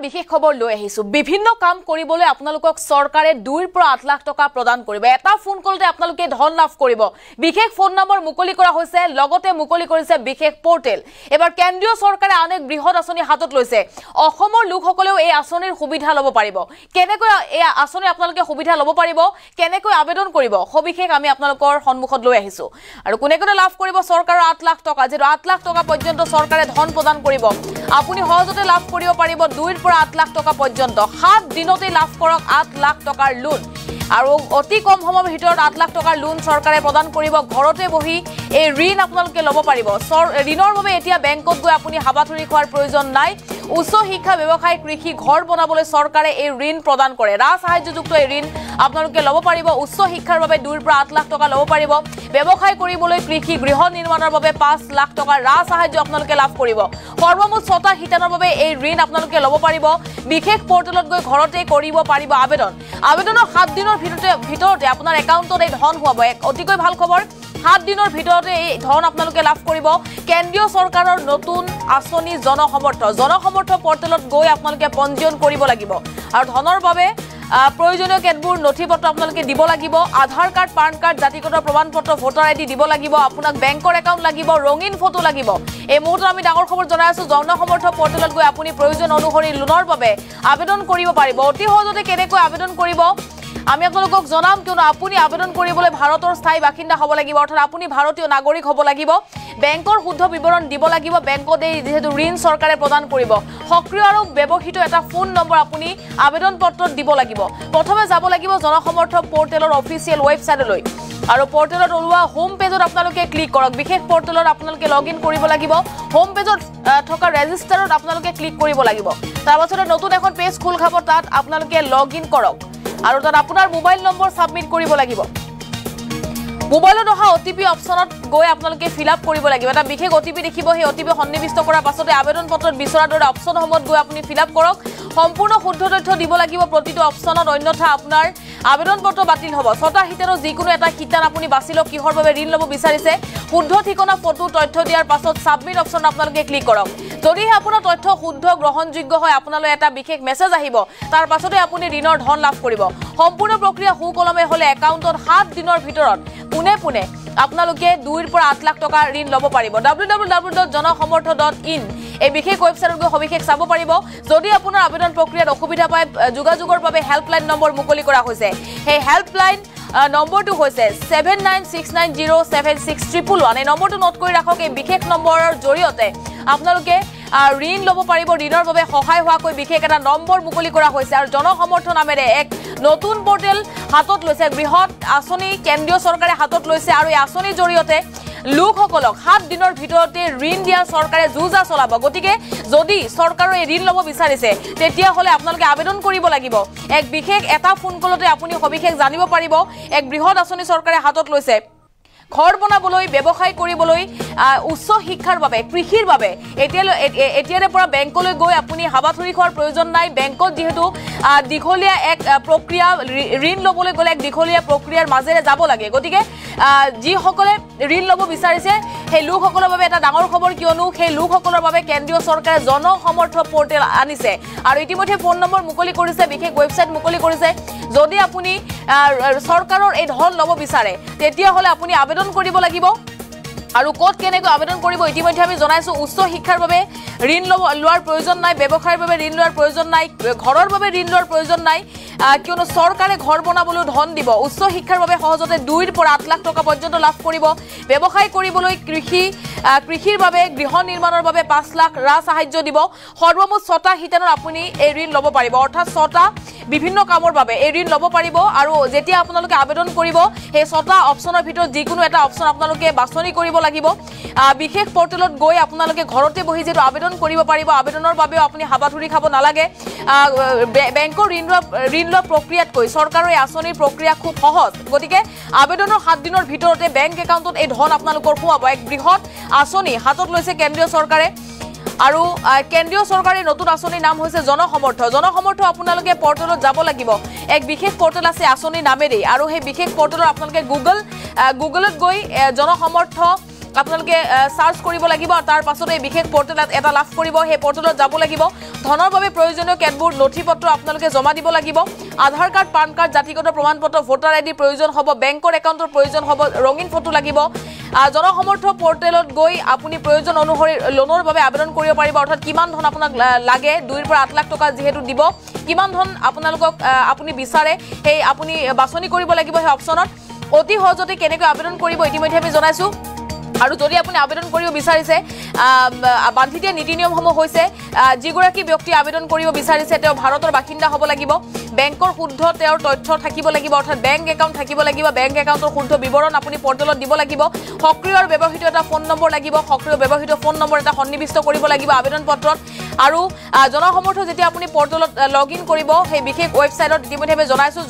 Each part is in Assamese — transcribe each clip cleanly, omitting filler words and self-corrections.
বিশেষ খবৰ লৈ আহিছো বিভিন্ন কাম কৰিবলৈ আপোনালোকক চৰকাৰে 2 পৰা 8 লাখ টকা প্ৰদান কৰিব এটা ফোন কলতে আপোনালোকে ধন লাভ কৰিব বিশেষ ফোন নম্বৰ মুকলি কৰা হৈছে লগতে মুকলি কৰিছে বিশেষ পোৰ্টেল এবাৰ কেন্দ্ৰীয় চৰকাৰে অনেক বৃহৎ আঁচনি হাতত লৈছে অসমৰ লোকসকলেও এই আঁচনিৰ সুবিধা ল'ব পাৰিব কেনেকৈ এই আঁচনি আপোনালোকে সুবিধা ল'ব পাৰিব কেনেকৈ আবেদন কৰিব সবিশেষ আমি আপোনালোকৰ সন্মুখত লৈ আহিছো আৰু কোনে কোনে লাভ কৰিব চৰকাৰৰ 8 লাখ টকা যে 8 লাখ টকা পৰ্যন্ত চৰকাৰে ধন প্ৰদান কৰিব আপুনি সহজতে লাভ কৰিব পাৰিব 2 পৰা 8 লাখ টকা পৰ্যন্ত 7 দিনতে লাভ কৰক 8 লাখ টকাৰ লোন আৰু অতি কম সময়ৰ ভিতৰত 8 লাখ টকাৰ লোন চৰকাৰে প্ৰদান কৰিব ঘৰতে বহি এই ঋণ আপোনালোকে ল'ব পাৰিব ঋণৰ বাবে এতিয়া বেংকত গৈ আপুনি হাবাথুৰি খোৱাৰ প্ৰয়োজন নাই উচ্চ শিক্ষা ব্যৱসায় কৃষি ঘৰ বনাবলৈ চৰকাৰে এই ঋণ প্ৰদান কৰে ৰা সাহায্যযুক্ত এই ঋণ আপোনালোকে ল'ব পাৰিব উচ্চ শিক্ষাৰ বাবে 2 পৰা 8 লাখ টকা ল'ব পাৰিব ব্যৱসায় কৰিবলৈ কৃষি গৃহ নিৰ্মাণৰ বাবে 5 লাখ টকা ৰা সাহায্য আপোনালোকে লাভ কৰিব সৰ্বমুঠ 6টা শিতানৰ বাবে এই ঋণ আপোনালোকে ল'ব পাৰিব বিশেষ পোৰ্টেলত গৈ ঘৰতে কৰিব পাৰিব আবেদনৰ 7 দিনৰ ভিতৰতে আপোনাৰ একাউণ্টত এই ধন হোৱাব এক অতিকৈ ভাল খবৰ 7 দিনৰ ভিতৰতে এই ধন আপোনালোকে লাভ কৰিব কেন্দ্ৰীয় চৰকাৰৰ নতুন আঁচনি জনসমৰ্থ পোৰ্টেলত গৈ আপোনালোকে পঞ্জীয়ন কৰিব লাগিব আৰু ধনৰ বাবে প্ৰয়োজনীয় কেতবোৰ নথিপত্ৰ আপোনালোকে দিব লাগিব আধাৰ কাৰ্ড পান কাৰ্ড জাতিগত প্ৰমাণপত্ৰ ভোটাৰ আইডি দিব লাগিব আপোনাক বেংকৰ একাউণ্ট লাগিব ৰঙীন ফটো লাগিব এই মুহূৰ্তত আমি ডাঙৰ খবৰ জনাই আছো জনসমৰ্থ পোৰ্টেলত গৈ আপুনি প্ৰয়োজন অনুসৰি লোনৰ বাবে আবেদন কৰিব পাৰিব অতি সহজতে কেনেকৈ আবেদন কৰিব আমি আপোনালোকক জনাম কিয়নো আপুনি আবেদন কৰিবলৈ ভাৰতৰ স্থায়ী বাসিন্দা হ'ব লাগিব অৰ্থাৎ আপুনি ভাৰতীয় নাগৰিক হ'ব লাগিব বেংকৰ শুদ্ধ বিৱৰণ দিব লাগিব বেংকত এই যেহেতু ঋণ চৰকাৰে প্ৰদান কৰিব সক্ৰিয় আৰু ব্যৱহৃত এটা ফোন নম্বৰ আপুনি আবেদন পত্ৰত দিব লাগিব প্ৰথমে যাব লাগিব জনসমৰ্থ পোৰ্টেলৰ অফিচিয়েল ৱেবছাইটলৈ আৰু পোৰ্টেলত ওলোৱা হোম পেজত আপোনালোকে ক্লিক কৰক বিশেষ পোৰ্টেলত আপোনালোকে লগইন কৰিব লাগিব হোম পেজত থকা ৰেজিষ্টাৰত আপোনালোকে ক্লিক কৰিব লাগিব তাৰ পাছতে নতুন এখন পেজ খোল খাব তাত আপোনালোকে লগইন কৰক আৰু তাত আপোনাৰ মোবাইল নম্বৰ সাবমিট কৰিব লাগিব মোবাইলত অহা ওটিপি অপচনত গৈ আপোনালোকে ফিল আপ কৰিব লাগিব এটা বিশেষ ওটিপি দেখিব সেই ওটিপি সন্নিবিষ্ট কৰাৰ পাছতে আবেদন পত্ৰত বিচৰাৰ দৰে অপচনসমূহত গৈ আপুনি ফিল আপ কৰক সম্পূৰ্ণ শুদ্ধ তথ্য দিব লাগিব প্ৰতিটো অপচনত অন্যথা আপোনাৰ আবেদন পত্ৰ বাতিল হ'ব 6টা হিতানৰ যিকোনো এটা হিতান আপুনি বাছি লওক কিহৰ বাবে ঋণ ল'ব বিচাৰিছে শুদ্ধ ঠিকনা ফটো তথ্য দিয়াৰ পাছত সাবমিট অপচন আপোনালোকে ক্লিক কৰক যদিহে আপোনাৰ তথ্য শুদ্ধ গ্ৰহণযোগ্য হয় আপোনালৈ এটা বিশেষ মেছেজ আহিব তাৰ পাছতে আপুনি ঋণৰ ধন লাভ কৰিব সম্পূৰ্ণ প্ৰক্ৰিয়া সুকলমে হলে একাউণ্টত 7 দিনৰ ভিতৰত পুনে আপোনালোকে 2 পৰা 8 লাখ টকা ঋণ ল'ব পাৰিব www.janasamortho.in এই বিশেষ ৱেবছাইটত গৈ সবিশেষ চাব পাৰিব যদি আপোনাৰ আবেদন প্ৰক্ৰিয়াত অসুবিধা পায় যোগাযোগৰ বাবে হেল্পলাইন নম্বৰ মুকলি কৰা হৈছে এই হেল্পলাইন নম্বৰটো হৈছে 7969076111 এই নম্বৰটো নোট কৰি ৰাখক এই বিশেষ নম্বৰৰ জৰিয়তে আপোনালোকে ঋণ ল'ব পাৰিব ঋণৰ বাবে সহায় হোৱাকৈ বিশেষ এটা নম্বৰ মুকলি কৰা হৈছে আৰু জনসমৰ্থ নামেৰে এক নতুন পোৰ্টেল হাতত লৈছে বৃহৎ আঁচনি কেন্দ্ৰীয় চৰকাৰে হাতত লৈছে আৰু এই আঁচনিৰ জৰিয়তে লোকসকলক 7 দিনৰ ভিতৰতে ঋণ দিয়া চৰকাৰে যুঁজা চলাব গতিকে যদি চৰকাৰে এই ঋণ ল'ব বিচাৰিছে তেতিয়া হলে আপোনালোকে আবেদন কৰিব লাগিব এক বিশেষ এটা ফোন কলতে আপুনি সবিশেষ জানিব পাৰিব এক বৃহৎ আঁচনি চৰকাৰে হাতত লৈছে ঘৰ বনাবলৈ ব্যৱসায় কৰিবলৈ উচ্চ শিক্ষাৰ বাবে কৃষিৰ বাবে এতিয়াৰে পৰা বেংকলৈ গৈ আপুনি হাবাথুৰি খোৱাৰ প্ৰয়োজন নাই বেংকত যেহেতু দীঘলীয়া এক প্ৰক্ৰিয়া ঋণ ল'বলৈ গ'লে এক দীঘলীয়া প্ৰক্ৰিয়াৰ মাজেৰে যাব লাগে গতিকে যিসকলে ঋণ ল'ব বিচাৰিছে সেই লোকসকলৰ বাবে এটা ডাঙৰ খবৰ কিয়নো সেই লোকসকলৰ বাবে কেন্দ্ৰীয় চৰকাৰে জনসমৰ্থ পোৰ্টেল আনিছে আৰু ইতিমধ্যে ফোন নম্বৰ মুকলি কৰিছে বিশেষ ৱেবছাইট মুকলি কৰিছে যদি আপুনি চৰকাৰৰ এই ধন ল'ব বিচাৰে তেতিয়া হলে আপুনি আবেদন কৰিব লাগিব আৰু কোড কেনেকৈ আবেদন কৰিব ইতিমধ্যে আমি জনাইছো উচ্চ শিক্ষাৰ বাবে ঋণ লোৱাৰ প্ৰয়োজন নাই ব্যৱসায়ৰ বাবে ঋণ লোৱাৰ প্ৰয়োজন নাই ঘৰৰ বাবে ঋণ লোৱাৰ প্ৰয়োজন নাই কিয়নো চৰকাৰে ঘৰ বনাবলৈ ধন দিব উচ্চ শিক্ষাৰ বাবে সহজতে 2 পৰা 8 লাখ টকা পৰ্যন্ত লাভ কৰিব ব্যৱসায় কৰিবলৈ কৃষিৰ বাবে গৃহ নিৰ্মাণৰ বাবে 5 লাখ ৰা সাহায্য দিব সৰ্বমুঠ 6টা হিতানৰ আপুনি এই ঋণ ল'ব পাৰিব অৰ্থাৎ 6টা বিভিন্ন কামৰ বাবে এই ঋণ ল'ব পাৰিব আৰু যেতিয়া আপোনালোকে আবেদন কৰিব সেই 6টা অপচনৰ ভিতৰত যিকোনো এটা অপচন আপোনালোকে বাছনি কৰিব লাগিব বিশেষ পোৰ্টেলত গৈ আপোনালোকে ঘৰতে বহি যেটো আবেদন কৰিব পাৰিব আবেদনৰ বাবে আপুনি হাবাথুৰি খাব নালাগে বেংকৰ ঋণ লোৱা প্ৰক্ৰিয়াতকৈ চৰকাৰৰ এই আঁচনিৰ প্ৰক্ৰিয়া খুব সহজ গতিকে আবেদনৰ 7 দিনৰ ভিতৰতে বেংক একাউণ্টত এই ধন আপোনালোকৰ সোমাব এক বৃহৎ আঁচনি হাতত লৈছে কেন্দ্ৰীয় চৰকাৰে আৰু কেন্দ্ৰীয় চৰকাৰৰ নতুন আঁচনিৰ নাম হৈছে জনসমৰ্থ আপোনালোকে পোৰ্টেলত যাব লাগিব এক বিশেষ পোৰ্টেল আছে আঁচনিৰ নামেৰে আৰু সেই বিশেষ পোৰ্টেলত আপোনালোকে গুগলত গৈ জনসমৰ্থ আপোনালোকে সার্চ কৰিব লাগিব আৰু তাৰ পাছতে বিশেষ পোৰ্টেলত এটা লাভ কৰিব সেই পোৰ্টেলত যাব লাগিব ধনৰ বাবে প্ৰয়োজনীয় কেতবোৰ নথিপত্ৰ আপোনালোকে জমা দিব লাগিব আধাৰ কাৰ্ড পান কাৰ্ড জাতিগত প্ৰমাণপত্ৰ ভোটাৰ আইডি প্ৰয়োজন হ'ব বেংকৰ একাউণ্টৰ প্ৰয়োজন হ'ব ৰঙিন ফটো লাগিব জনসমৰ্থ পোৰ্টেলত গৈ আপুনি প্ৰয়োজন অনুসৰি লোনৰ বাবে আবেদন কৰিব পাৰিব অৰ্থাৎ কিমান ধন আপোনাক লাগে 2 পৰা 8 লাখ টকা যেহেতু দিব কিমান ধন আপোনালোকক আপুনি বিচাৰে সেই আপুনি বাছনি কৰিব লাগিব সেই অপচনত অতি সহজতে কেনেকৈ আবেদন কৰিব ইতিমধ্যে আমি জনাইছো আৰু যদি আপুনি আবেদন কৰিব বিচাৰিছে বান্ধি দিয়া নীতি নিয়মসমূহ হৈছে যিগৰাকী ব্যক্তি আবেদন কৰিব বিচাৰিছে তেওঁ ভাৰতৰ বাসিন্দা হ'ব লাগিব বেংকৰ শুদ্ধ তেওঁৰ তথ্য থাকিব লাগিব অৰ্থাৎ বেংক একাউণ্ট থাকিব লাগিব বেংক একাউণ্টৰ শুদ্ধ বিৱৰণ আপুনি পোৰ্টেলত দিব লাগিব সক্ৰিয় আৰু ব্যৱহৃত এটা ফোন নম্বৰ লাগিব সক্ৰিয় ব্যৱহৃত ফোন নম্বৰ এটা সন্নিবিষ্ট কৰিব লাগিব আবেদন পত্ৰত আৰু জনসমৰ্থ যেতিয়া আপুনি পোৰ্টেলত লগইন কৰিব সেই বিশেষ ৱেবছাইটত ইতিমধ্যে জনাইছো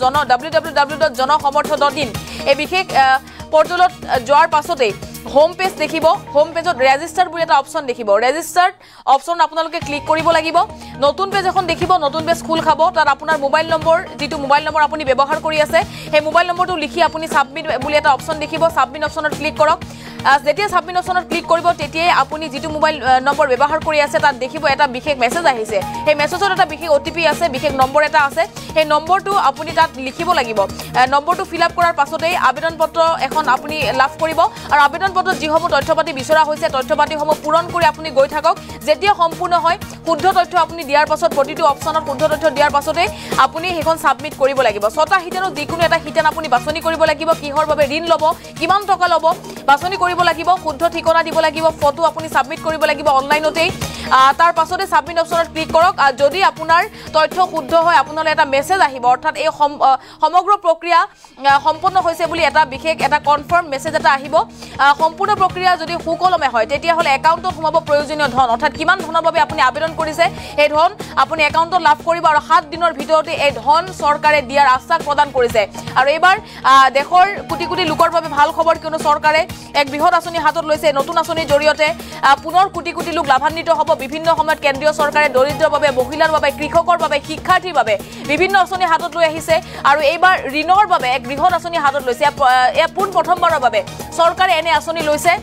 www.janasamortho.in এই বিশেষ পোৰ্টেলত যোৱাৰ পাছতে হোম পেজ দেখিব হোম পেজত ৰেজিষ্টাৰ বুলি এটা অপচন দেখিব ৰেজিষ্টাৰ্ড অপচন আপোনালোকে ক্লিক কৰিব লাগিব নতুন পেজ এখন দেখিব নতুন পেজ খুল খাব তাত আপোনাৰ মোবাইল নম্বৰ যেটো মোবাইল নম্বৰ আপুনি ব্যৱহাৰ কৰি আছে সেই মোবাইল নম্বৰটো লিখি আপুনি সাবমিট বুলি এটা অপচন দেখিব সাবমিট অপচনত ক্লিক কৰক যেতিয়া সাবমিট অপচনত ক্লিক কৰিব তেতিয়াই আপুনি যেটো মোবাইল নম্বৰ ব্যৱহাৰ কৰি আছে তাত দেখিব এটা বিশেষ মেছেজ আহিছে সেই মেছেজত এটা বিশেষ ওটিপি আছে বিশেষ নম্বৰ এটা আছে সেই নম্বৰটো আপুনি তাত লিখিব লাগিব নম্বৰটো ফিল আপ কৰাৰ পাছতেই আবেদন পত্ৰ এখন আপুনি লাভ কৰিব আৰু আবেদন পত্ৰত যিসমূহ তথ্যপাতি বিচৰা হৈছে তথ্যপাতিসমূহ পূৰণ কৰি আপুনি গৈ থাকক যেতিয়া সম্পূৰ্ণ হয় শুদ্ধ তথ্য আপুনি দিয়াৰ পাছত প্ৰতিটো অপচনত শুদ্ধ তথ্য দিয়াৰ পাছতে আপুনি হেখন সাবমিট কৰিব লাগিব ছটা হিটেনৰ যিকোনো এটা হিটেন আপুনি বাছনি কৰিব লাগিব কিহৰ বাবে ঋণ ল'ব কিমান টকা ল'ব বাছনি কৰিব লাগিব শুদ্ধ ঠিকনা দিব লাগিব ফটো আপুনি সাবমিট কৰিব লাগিব অনলাইনতেই তাৰ পাছতে সাবমিট অপচনত ক্লিক কৰক যদি আপোনাৰ তথ্য শুদ্ধ হয় আপোনালৈ এটা মেছেজ আহিব অৰ্থাৎ এই সমগ্ৰ প্ৰক্ৰিয়া সম্পূৰ্ণ হৈছে বুলি এটা বিশেষ এটা কনফাৰ্ম মেছেজ এটা আহিব সম্পূৰ্ণ প্ৰক্ৰিয়া যদি সুকলমে হয় তেতিয়া হলে একাউণ্টত সোমাব প্ৰয়োজনীয় ধন অৰ্থাৎ কিমান ধনৰ বাবে আপুনি আবেদন কৰিছে এই ধন আপুনি একাউণ্টত লাভ কৰিব আৰু 7 দিনৰ ভিতৰতে এই ধন চৰকাৰে দিয়াৰ আশ্বাস প্ৰদান কৰিছে আৰু এবাৰ দেশৰ কোটি কোটি লোকৰ বাবে ভাল খবৰ কিয়নো চৰকাৰে এক বৃহৎ আঁচনি হাতত লৈছে নতুন আঁচনিৰ জৰিয়তে পুনৰ কোটি কোটি লোক লাভান্বিত হ'ব বিভিন্ন সময়ত কেন্দ্ৰীয় চৰকাৰে দৰিদ্ৰৰ বাবে মহিলাৰ বাবে কৃষকৰ বাবে শিক্ষাৰ্থীৰ বাবে বিভিন্ন আঁচনি হাতত লৈ আহিছে আৰু এইবাৰ ঋণৰ বাবে এক বৃহৎ আঁচনি হাতত লৈছে পোন প্ৰথমবাৰৰ বাবে চৰকাৰে এনে আঁচনি লৈছে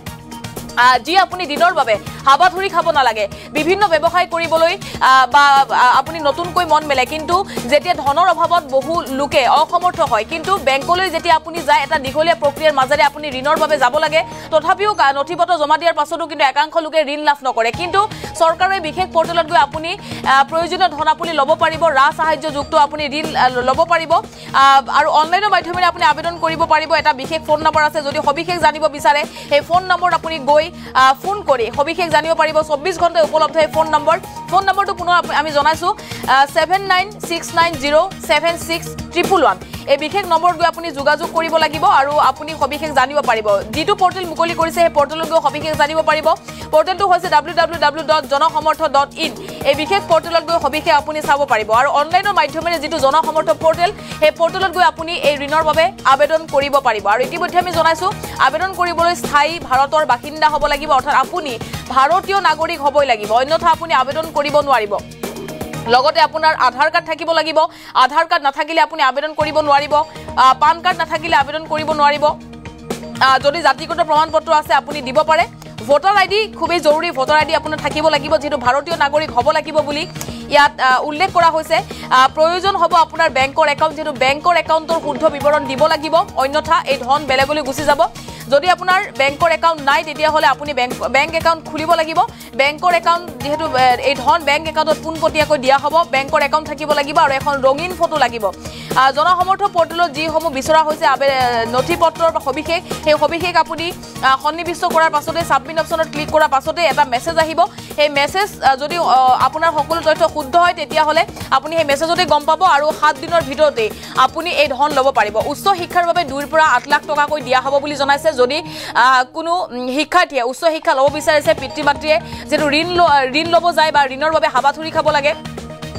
যি আপুনি দিনৰ বাবে হাবাধুৰি খাব নালাগে বিভিন্ন ব্যৱসায় কৰিবলৈ বা আপুনি নতুনকৈ মন মেলে কিন্তু যেতিয়া ধনৰ অভাৱত বহু লোকে অসমৰ্থ হয় কিন্তু বেংকলৈ যেতিয়া আপুনি যায় এটা দীঘলীয়া প্ৰক্ৰিয়াৰ মাজেৰে আপুনি ঋণৰ বাবে যাব লাগে তথাপিও নথিপত্ৰ জমা দিয়াৰ পাছতো কিন্তু একাংশ লোকে ঋণ লাভ নকৰে কিন্তু চৰকাৰে বিশেষ পোৰ্টেলত গৈ আপুনি প্ৰয়োজনীয় ধন আপুনি ল'ব পাৰিব ৰাহ সাহায্যযুক্ত আপুনি ঋণ ল'ব পাৰিব আৰু অনলাইনৰ মাধ্যমেৰে আপুনি আবেদন কৰিব পাৰিব এটা বিশেষ ফোন নম্বৰ আছে যদি সবিশেষ জানিব বিচাৰে সেই ফোন নম্বৰ আপুনি গৈ ফোন কৰি সবিশেষ জানিব পাৰিব 24 ঘণ্টা উপলব্ধ এই ফোন নম্বৰটো পুনৰ আমি জনাইছো 7969076111 এই বিশেষ নম্বৰ গৈ আপুনি যোগাযোগ কৰিব লাগিব আৰু আপুনি সবিশেষ জানিব পাৰিব যেটো পোৰ্টেল মুকলি কৰিছে সেই পোৰ্টেলত গৈ সবিশেষ জানিব পাৰিব পোৰ্টেলটো হৈছে www.janasamortho.in এই বিশেষ পোৰ্টেলত গৈ সবিশেষ আপুনি চাব পাৰিব আৰু অনলাইনৰ মাধ্যমেৰে যেটো জনসমৰ্থ পোৰ্টেল সেই পোৰ্টেলত গৈ আপুনি এই ঋণৰ বাবে আবেদন কৰিব পাৰিব আৰু ইতিমধ্যে আমি জনাইছো আবেদন কৰিবলৈ স্থায়ী ভাৰতৰ বাসিন্দা হ'ব লাগিব অৰ্থাৎ আপুনি ভাৰতীয় নাগৰিক হ'বই লাগিব অন্যথা আপুনি আবেদন কৰিব নোৱাৰিব লগতে আপোনাৰ আধাৰ কাৰ্ড থাকিব লাগিব আধাৰ কাৰ্ড নাথাকিলে আপুনি আবেদন কৰিব নোৱাৰিব পান কাৰ্ড নাথাকিলে আবেদন কৰিব নোৱাৰিব যদি জাতিগত প্ৰমাণপত্ৰ আছে আপুনি দিব পাৰে ভোটাৰ আইডি খুবেই জৰুৰী ভোটাৰ আইডি আপোনাৰ থাকিব লাগিব যেটো ভাৰতীয় নাগৰিক হ'ব লাগিব বুলি ইয়াত উল্লেখ কৰা হৈছে প্ৰয়োজন হ'ব আপোনাৰ বেংকৰ একাউণ্ট যেটো বেংকৰ একাউণ্টৰ শুদ্ধ বিৱৰণ দিব লাগিব অন্যথা এই ধন বেলেগলৈ গুচি যাব যদি আপোনাৰ বেংকৰ একাউণ্ট নাই তেতিয়া হলে আপুনি বেংক একাউণ্ট খুলিব লাগিব বেংকৰ একাউণ্ট যেহেতু এই ধন বেংক একাউণ্টত পোনপটীয়াকৈ দিয়া হ'ব বেংকৰ একাউণ্ট থাকিব লাগিব আৰু এখন ৰঙিন ফটো লাগিব জনসমৰ্থ পোৰ্টেলত যিসমূহ বিচৰা হৈছে নথিপত্ৰৰ সবিশেষ সেই সবিশেষ আপুনি সন্নিবিষ্ট কৰাৰ পাছতে সাবমিট অপচনত ক্লিক কৰাৰ পাছতে এটা মেছেজ আহিব সেই মেছেজ যদি আপোনাৰ সকলো তথ্য শুদ্ধ হয় তেতিয়া হলে আপুনি সেই মেছেজতে গম পাব আৰু 7 দিনৰ ভিতৰতে আপুনি এই ধন ল'ব পাৰিব উচ্চ শিক্ষাৰ বাবে 2 পৰা 8 লাখ টকা কৈ দিয়া হ'ব বুলি জনাইছে যদি কোনো শিক্ষাৰ্থীয়ে উচ্চ শিক্ষা ল'ব বিচাৰিছে পিতৃ মাতৃয়ে যেটো ঋণ ল'ব যায় বা ঋণৰ বাবে হাবাথুৰি খাব লাগে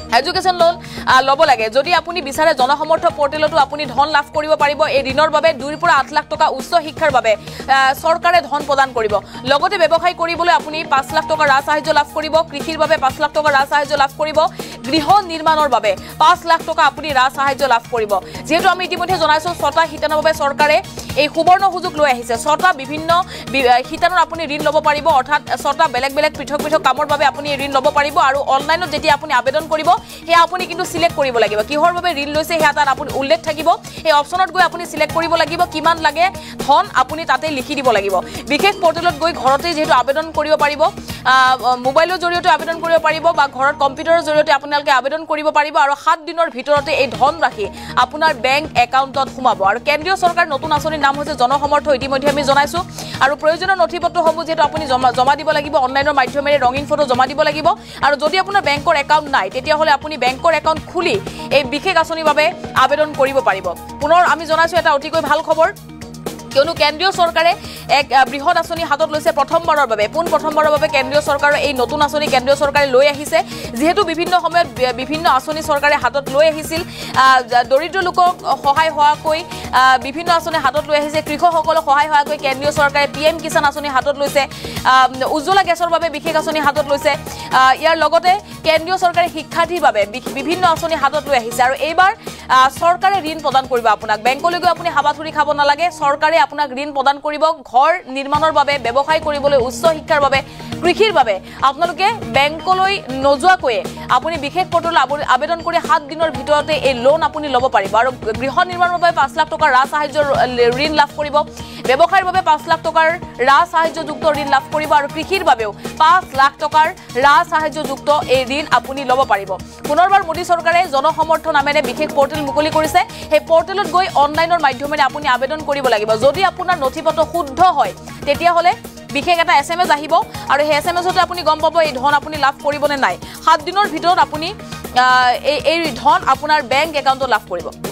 এডুকেশ্যন লোন ল'ব লাগে যদি আপুনি বিচাৰে জনসমৰ্থ পৰ্টেলতো আপুনি ধন লাভ কৰিব পাৰিব এই ঋণৰ বাবে 2 পৰা 8 লাখ টকা উচ্চ শিক্ষাৰ বাবে চৰকাৰে ধন প্ৰদান কৰিব লগতে ব্যৱসায় কৰিবলৈ আপুনি 5 লাখ টকা ৰাজ সাহায্য লাভ কৰিব কৃষিৰ বাবে 5 লাখ টকা ৰাজ সাহায্য লাভ কৰিব গৃহ নিৰ্মাণৰ বাবে 5 লাখ টকা আপুনি ৰাজ সাহায্য লাভ কৰিব যেহেতু আমি ইতিমধ্যে জনাইছো 6টা শিতানৰ বাবে চৰকাৰে এই সুবৰ্ণ সুযোগ লৈ আহিছে 6টা বিভিন্ন শিতানৰ আপুনি ঋণ ল'ব পাৰিব অৰ্থাৎ 6টা বেলেগ বেলেগ পৃথক পৃথক কামৰ বাবে আপুনি ঋণ ল'ব পাৰিব আৰু অনলাইনত যেতিয়া আপুনি আবেদন কৰিব হে আপুনি কিন্তু সিলেক্ট কৰিব লাগিব কিহৰ বাবে ঋণ লৈছে হে তাত আপুনি উল্লেখ থাকিব এই অপচনত গৈ আপুনি সিলেক্ট কৰিব লাগিব কিমান লাগে ধন আপুনি তাতে লিখি দিব লাগিব বিশেষ পৰ্টেলত গৈ ঘৰতে যেহেতু আবেদন কৰিব পাৰিব মোবাইলৰ জৰিয়তে আবেদন কৰিব পাৰিব বা ঘৰত কম্পিউটাৰৰ জৰিয়তে আপোনালোকে আবেদন কৰিব পাৰিব আৰু 7 দিনৰ ভিতৰতে এই ধন ৰাখি আপোনাৰ বেংক একাউণ্টত সোমাব আৰু কেন্দ্ৰীয় চৰকাৰ নতুন আঁচনিৰ নাম হৈছে জনসমৰ্থ ইতিমধ্যে আমি জনাইছো আৰু প্ৰয়োজনীয় নথিপত্ৰসমূহ যেহেতু আপুনি জমা দিব লাগিব অনলাইনৰ মাধ্যমেৰে ৰঙিন ফটো জমা দিব লাগিব আৰু যদি আপোনাৰ বেংকৰ একাউণ্ট নাই তেতিয়া হলে আপুনি বেংকৰ একাউণ্ট খুলি এই বিশেষ আঁচনিৰ বাবে আবেদন কৰিব পাৰিব পুনৰ আমি জনাইছো এটা অতিকৈ ভাল খবৰ কিয়নো কেন্দ্ৰীয় চৰকাৰে এক বৃহৎ আঁচনি হাতত লৈছে প্ৰথমবাৰৰ বাবে কেন্দ্ৰীয় চৰকাৰৰ এই নতুন আঁচনি কেন্দ্ৰীয় চৰকাৰে লৈ আহিছে যেহেতু বিভিন্ন সময়ত বিভিন্ন আঁচনি চৰকাৰে হাতত লৈ আহিছিল দৰিদ্ৰ লোকক সহায় হোৱাকৈ বিভিন্ন আঁচনি হাতত লৈ আহিছে কৃষকসকলক সহায় হোৱাকৈ কেন্দ্ৰীয় চৰকাৰে PM কিষাণ আঁচনি হাতত লৈছে উজ্জ্বলা গেছৰ বাবে বিশেষ আঁচনি হাতত লৈছে ইয়াৰ লগতে কেন্দ্ৰীয় চৰকাৰে শিক্ষাৰ্থীৰ বাবে বিভিন্ন আঁচনি হাতত লৈ আহিছে আৰু এইবাৰ চৰকাৰে ঋণ প্ৰদান কৰিব আপোনাক বেংকলৈ গৈ আপুনি হাবাথুৰি খাব নালাগে চৰকাৰে আপোনাক ঋণ প্ৰদান কৰিব ঘৰ নিৰ্মাণৰ বাবে ব্যৱসায় কৰিবলৈ উচ্চ শিক্ষাৰ বাবে কৃষিৰ বাবে আপোনালোকে বেংকলৈ নোযোৱাকৈ আপুনি বিশেষ পৰ্টেলত আবেদন কৰি 7 দিনৰ ভিতৰতে এই লোন আপুনি ল'ব পাৰিব আৰু গৃহ নিৰ্মাণৰ বাবে 5 লাখ টকাৰ ৰাজ সাহায্য ঋণ লাভ কৰিব ব্যৱসায়ৰ বাবে 5 লাখ টকাৰ ৰাজ সাহায্যযুক্ত ঋণ লাভ কৰিব আৰু কৃষিৰ বাবেও 5 লাখ টকাৰ ৰাজ সাহায্যযুক্ত এই ঋণ আপুনি ল'ব পাৰিব পুনৰবাৰ মোদী চৰকাৰে জনসমৰ্থ নামেৰে বিশেষ পৰ্টেল মুকলি কৰিছে সেই পৰ্টেলত গৈ অনলাইনৰ মাধ্যমেৰে আপুনি আবেদন কৰিব লাগিব যদি আপোনাৰ নথিপত্ৰ শুদ্ধ হয় তেতিয়া হলে বিশেষ এটা SMS আহিব আৰু সেই SMSতে আপুনি গম পাব এই ধন আপুনি লাভ কৰিব নে নাই 7 দিনৰ ভিতৰত আপুনি এই ধন আপোনাৰ বেংক একাউণ্টত লাভ কৰিব